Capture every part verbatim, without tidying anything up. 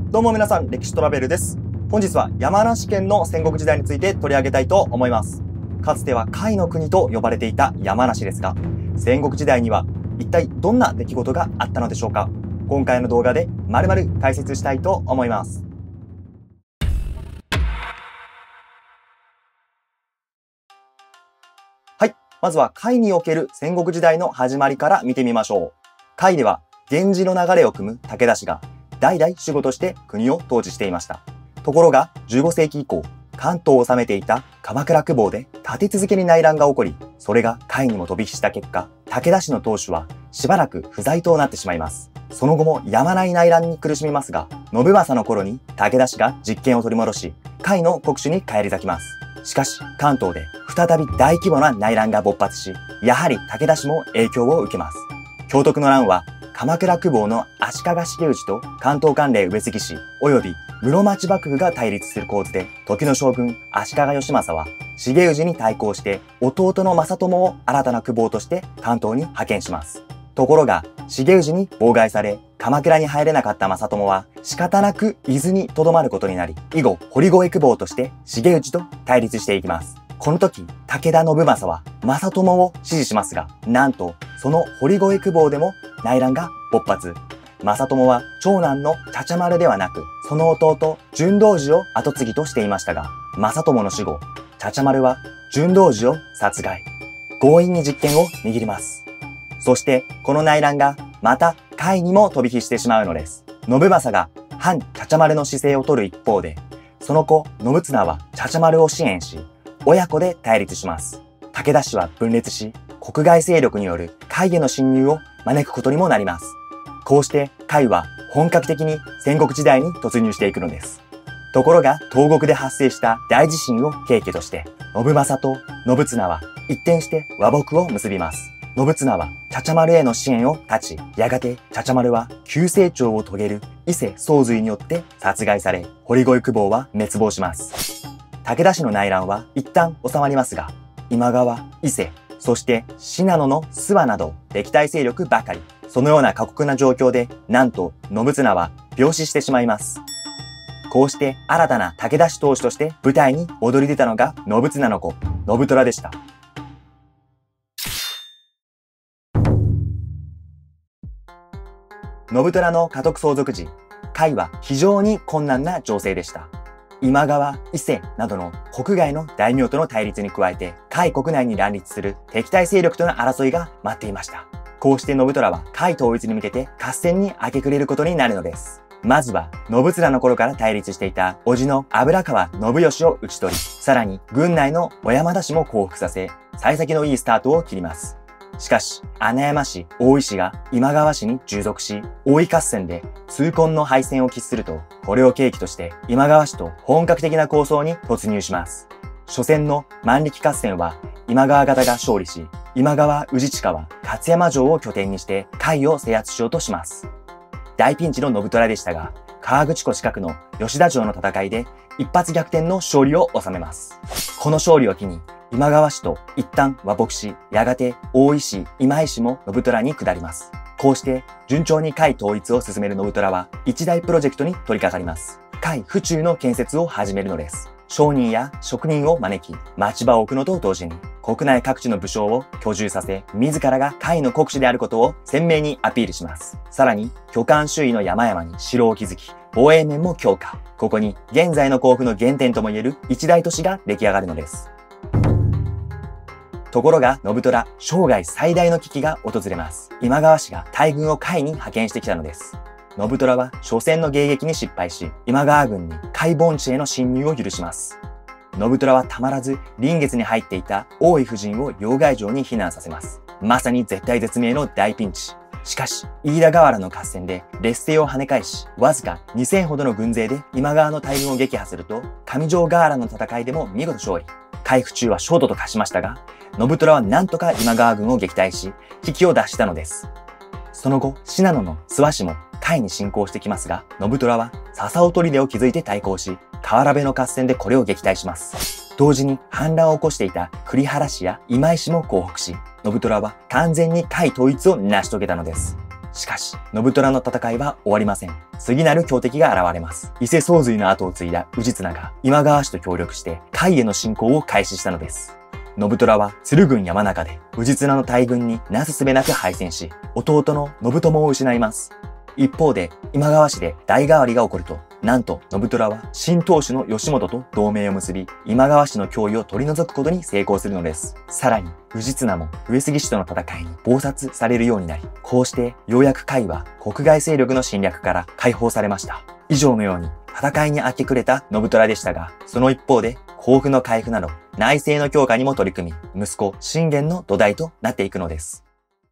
どうも皆さん、歴史トラベルです。本日は山梨県の戦国時代について取り上げたいと思います。かつては甲斐の国と呼ばれていた山梨ですが、戦国時代には一体どんな出来事があったのでしょうか。今回の動画で丸々解説したいと思います。はい。まずは甲斐における戦国時代の始まりから見てみましょう。甲斐では源氏の流れを組む武田氏が代々守護として国を統治していました。ところがじゅうごせいき以降、関東を治めていた鎌倉久保で立て続けに内乱が起こり、それが甲斐にも飛び火した結果、武田氏の当主はしばらく不在となってしまいます。その後もやまない内乱に苦しみますが、信正の頃に武田氏が実権を取り戻し、甲斐の国主に返り咲きます。しかし関東で再び大規模な内乱が勃発し、やはり武田氏も影響を受けます。享徳の乱は鎌倉久保の足利重氏と関東管領上杉氏及び室町幕府が対立する構図で、時の将軍足利義政は重氏に対抗して弟の正友を新たな久保として関東に派遣します。ところが重氏に妨害され鎌倉に入れなかった正友は仕方なく伊豆に留まることになり、以後堀越久保として重氏と対立していきます。この時、武田信正は正友を支持しますが、なんとその堀越久保でも内乱が勃発。正友は長男の茶々丸ではなく、その弟純道寺を跡継ぎとしていましたが、正友の死後、茶々丸は純道寺を殺害。強引に実権を握ります。そしてこの内乱がまた甲斐にも飛び火してしまうのです。信正が反茶々丸の姿勢を取る一方で、その子信綱は茶々丸を支援し、親子で対立します。武田氏は分裂し、国外勢力による甲斐への侵入を招くことにもなります。こうして甲斐は本格的に戦国時代に突入していくのです。ところが東国で発生した大地震を契機として、信正と信綱は一転して和睦を結びます。信綱は茶々丸への支援を断ち、やがて茶々丸は急成長を遂げる伊勢宗瑞によって殺害され、堀越久保は滅亡します。武田氏の内乱は一旦収まりますが、今川、伊勢、そして信濃の諏訪など敵対勢力ばかり。そのような過酷な状況で、なんと信綱は病死してしまいます。こうして新たな武田氏当主として舞台に躍り出たのが信綱の子、信虎でした。信虎の家督相続時、甲斐は非常に困難な情勢でした。今川、伊勢などの国外の大名との対立に加えて、甲斐国内に乱立する敵対勢力との争いが待っていました。こうして信虎は甲斐統一に向けて合戦に明け暮れることになるのです。まずは信綱の頃から対立していた叔父の油川信義を討ち取り、さらに軍内の小山田氏も降伏させ、幸先のいいスタートを切ります。しかし、穴山氏、大井氏が今川氏に従属し、大井合戦で痛恨の敗戦を喫すると、これを契機として今川氏と本格的な抗争に突入します。初戦の万力合戦は今川方が勝利し、今川氏親は勝山城を拠点にして甲斐を制圧しようとします。大ピンチの信虎でしたが、河口湖近くの吉田城の戦いで一発逆転の勝利を収めます。この勝利を機に、今川氏と一旦和睦し、やがて大井氏、今井氏も信虎に下ります。こうして順調に甲斐統一を進める信虎は一大プロジェクトに取り掛かります。甲斐府中の建設を始めるのです。商人や職人を招き、町場を置くのと同時に、国内各地の武将を居住させ、自らが甲斐の国主であることを鮮明にアピールします。さらに、巨漢周囲の山々に城を築き、防衛面も強化。ここに、現在の甲府の原点ともいえる一大都市が出来上がるのです。ところが、信虎、生涯最大の危機が訪れます。今川氏が大軍を甲斐に派遣してきたのです。信虎は初戦の迎撃に失敗し、今川軍に甲斐盆地への侵入を許します。信虎はたまらず臨月に入っていた大井夫人を両替城に避難させます。まさに絶体絶命の大ピンチ。しかし、飯田河原の合戦で劣勢を跳ね返し、わずかにせんほどの軍勢で今川の大軍を撃破すると、上条河原の戦いでも見事勝利。甲斐府中は焦土と化しましたが、信虎は何とか今川軍を撃退し、危機を脱したのです。その後、信濃の諏訪氏も甲斐に侵攻してきますが、信虎は笹尾砦を築いて対抗し、河原部の合戦でこれを撃退します。同時に反乱を起こしていた栗原氏や今井氏も降伏し、信虎は完全に甲斐統一を成し遂げたのです。 しかし、信虎の戦いは終わりません。次なる強敵が現れます。伊勢宗瑞の後を継いだ氏綱が今川氏と協力して甲斐への侵攻を開始したのです。信虎は鶴軍山中で氏綱の大軍になすすべなく敗戦し、弟の信友を失います。一方で今川氏で代替わりが起こると、なんと信虎は新当主の義元と同盟を結び、今川氏の脅威を取り除くことに成功するのです。さらに、氏綱も上杉氏との戦いに謀殺されるようになり、こうしてようやく甲斐は国外勢力の侵略から解放されました。以上のように戦いに明け暮れた信虎でしたが、その一方で甲府の回復など内政の強化にも取り組み、息子信玄の土台となっていくのです。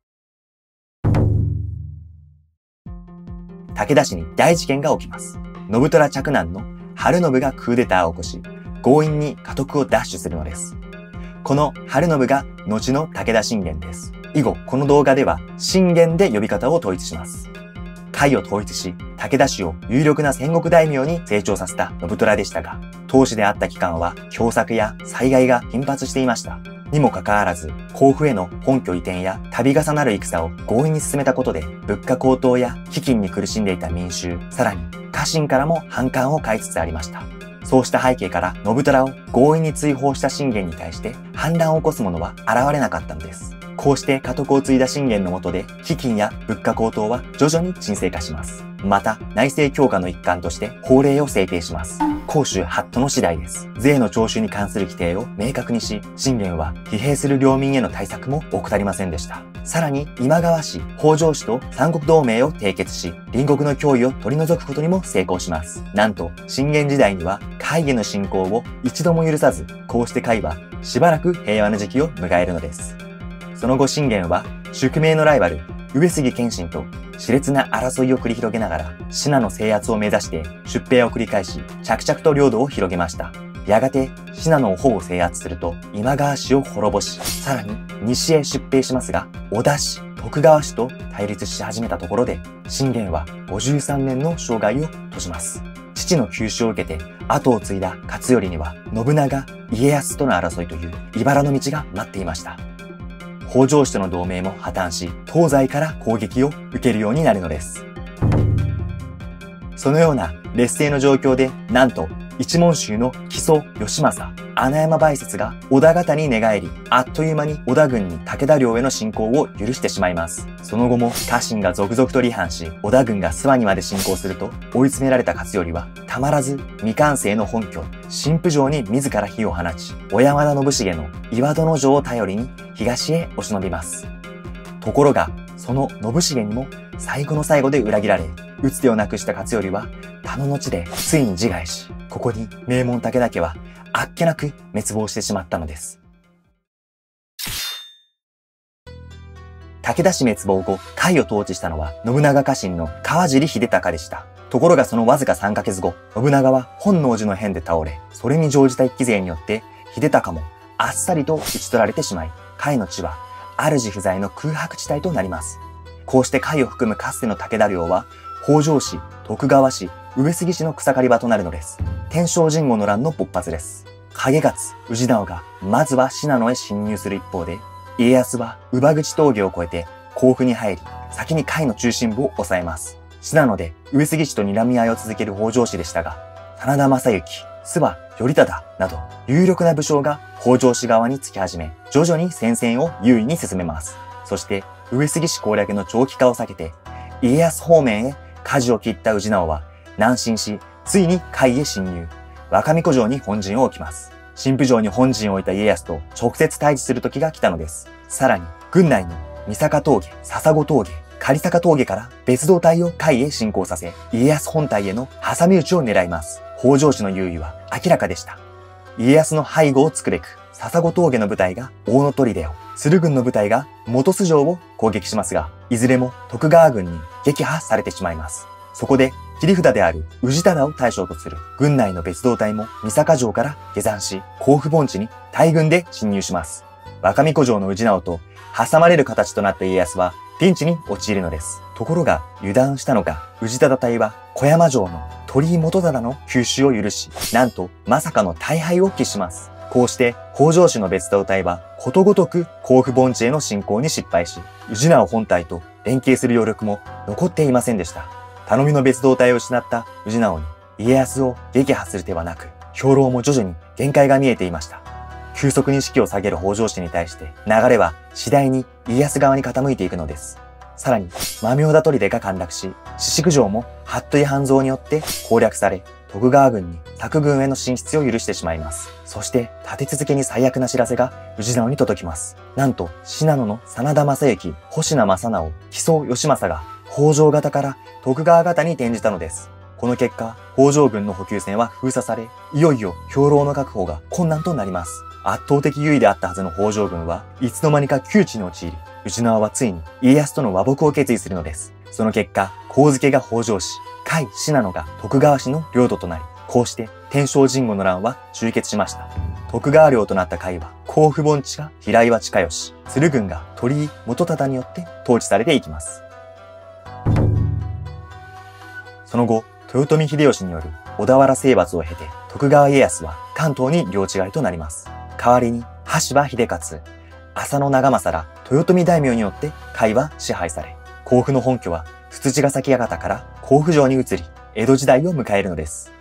武田氏に大事件が起きます。信虎嫡男の晴信がクーデターを起こし、強引に家督を奪取するのです。この晴信が後の武田信玄です。以後、この動画では信玄で呼び方を統一します。甲斐を統一し、武田氏を有力な戦国大名に成長させた信虎でしたが、当主であった期間は凶作や災害が頻発していました。にもかかわらず、甲府への本拠移転や度重なる戦を強引に進めたことで、物価高騰や飢饉に苦しんでいた民衆、さらに家臣からも反感を買いつつありました。そうした背景から信虎を強引に追放した信玄に対して反乱を起こす者は現れなかったのです。こうして家督を継いだ信玄の下で飢饉や物価高騰は徐々に沈静化します。また内政強化の一環として法令を制定します。甲州法度の次第です。税の徴収に関する規定を明確にし、信玄は疲弊する領民への対策も怠りませんでした。さらに今川氏、北条氏と三国同盟を締結し、隣国の脅威を取り除くことにも成功します。なんと信玄時代には甲斐への侵攻を一度も許さず、こうして甲斐はしばらく平和な時期を迎えるのです。その後信玄は宿命のライバル上杉謙信と熾烈な争いを繰り広げながら信濃制圧を目指して出兵を繰り返し着々と領土を広げました。やがて信濃をほぼ制圧すると今川氏を滅ぼし、さらに西へ出兵しますが織田氏、徳川氏と対立し始めたところで信玄はごじゅうさんねんの生涯を閉じます。父の急死を受けて後を継いだ勝頼には信長、家康との争いという茨の道が待っていました。北条氏との同盟も破綻し、東西から攻撃を受けるようになるのです。そのような劣勢の状況で、なんと一門衆の木曽義政、穴山梅雪が織田方に寝返り、あっという間に織田軍に武田領への侵攻を許してしまいます。その後も家臣が続々と離反し、織田軍が諏訪にまで侵攻すると、追い詰められた勝頼は、たまらず未完成の本拠、新府城に自ら火を放ち、小山田信繁の岩殿城を頼りに東へ押し伸びます。ところが、その信繁にも最後の最後で裏切られ、打つ手をなくした勝頼は、他の後でついに自害し、ここに名門武田家はあっけなく滅亡してしまったのです。武田氏滅亡後、甲斐を統治したのは信長家臣の川尻秀孝でした。ところがそのわずかさんかげつご、信長は本能寺の変で倒れ、それに乗じた一揆勢によって秀孝もあっさりと討ち取られてしまい、甲斐の地は主不在の空白地帯となります。こうして甲斐を含むかつての武田領は、北条氏、徳川氏、上杉氏の草刈り場となるのです。天正神護の乱の勃発です。景勝、氏直がまずは信濃へ侵入する一方で、家康は乳母口峠を越えて甲府に入り、先に甲斐の中心部を抑えます。信濃で上杉氏と睨み合いを続ける北条氏でしたが、真田昌幸、諏訪頼忠など有力な武将が北条氏側につき始め、徐々に戦線を優位に進めます。そして上杉氏攻略の長期化を避けて、家康方面へ舵を切った氏直は南進し、ついに甲斐へ侵入。若見古城に本陣を置きます。新府城に本陣を置いた家康と直接対峙する時が来たのです。さらに、軍内の三坂峠、笹子峠、狩坂峠から別動隊を甲斐へ進行させ、家康本隊への挟み撃ちを狙います。北条氏の優位は明らかでした。家康の背後を突くべく、笹子峠の部隊が大野砦を、駿軍の部隊が本巣城を攻撃しますが、いずれも徳川軍に撃破されてしまいます。そこで、切り札である氏忠を対象とする軍内の別動隊も三坂城から下山し、甲府盆地に大軍で侵入します。若見古城の氏直と挟まれる形となった家康はピンチに陥るのです。ところが油断したのか、氏忠隊は小山城の鳥居元忠の吸収を許し、なんとまさかの大敗を喫します。こうして北条氏の別動隊はことごとく甲府盆地への侵攻に失敗し、氏直本隊と連携する余力も残っていませんでした。頼みの別動隊を失った氏直に家康を撃破する手はなく、兵糧も徐々に限界が見えていました。急速に士気を下げる北条氏に対して流れは次第に家康側に傾いていくのです。さらに、摩明田砦が陥落し、獅子城も服部半蔵によって攻略され、徳川軍に作軍への進出を許してしまいます。そして、立て続けに最悪な知らせが氏直に届きます。なんと、信濃の真田正幸、保科正直、木曽義政が北条方から徳川方に転じたのです。この結果、北条軍の補給線は封鎖され、いよいよ兵糧の確保が困難となります。圧倒的優位であったはずの北条軍はいつの間にか窮地に陥り、氏直はついに家康との和睦を決意するのです。その結果、上野が北条氏、甲斐信濃が徳川氏の領土となり、こうして天正神護の乱は終結しました。徳川領となった甲斐は、甲府盆地が平岩親吉、鶴郡が鳥居元忠によって統治されていきます。その後、豊臣秀吉による小田原征伐を経て、徳川家康は関東に領地替えとなります。代わりに、羽柴秀勝、浅野長政ら豊臣大名によって甲斐は支配され、甲府の本拠はつつじヶ崎館から甲府城に移り、江戸時代を迎えるのです。